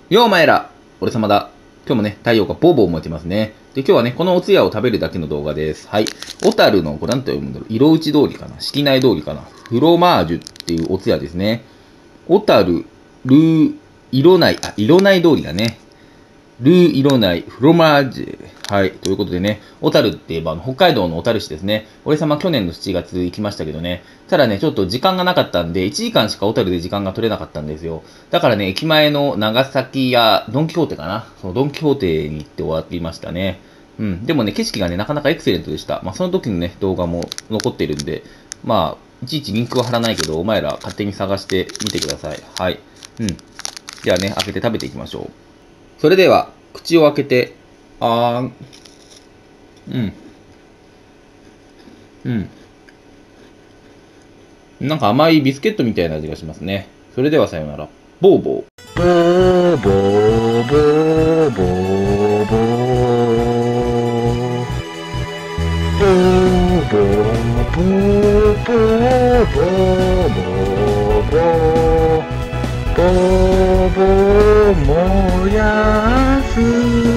ようお前ら、俺様だ。今日もね、太陽がボーボー燃えてますね。で、今日はね、このお通夜を食べるだけの動画です。はい。小樽の、これなんて読むんだろう。色内通りかな。敷内通りかな。フロマージュっていうお通夜ですね。小樽、色内通りだね。色内、フロマージュ。はい。ということでね、小樽って言えば、北海道の小樽市ですね。俺様去年の7月行きましたけどね。ただね、ちょっと時間がなかったんで、1時間しか小樽で時間が取れなかったんですよ。だからね、駅前の長崎やドンキホーテかな。そのドンキホーテに行って終わりましたね。うん。でもね、景色がね、なかなかエクセレントでした。その時のね、動画も残ってるんで、いちいちリンクは貼らないけど、お前ら勝手に探してみてください。はい。うん。じゃあね、開けて食べていきましょう。それでは、口を開けて、あーん。うん。うん。なんか甘いビスケットみたいな味がしますね。それではさようなら。ボーボー。 ボーボーボーボーボーボーボーボーボーボーボーボーボー燃やす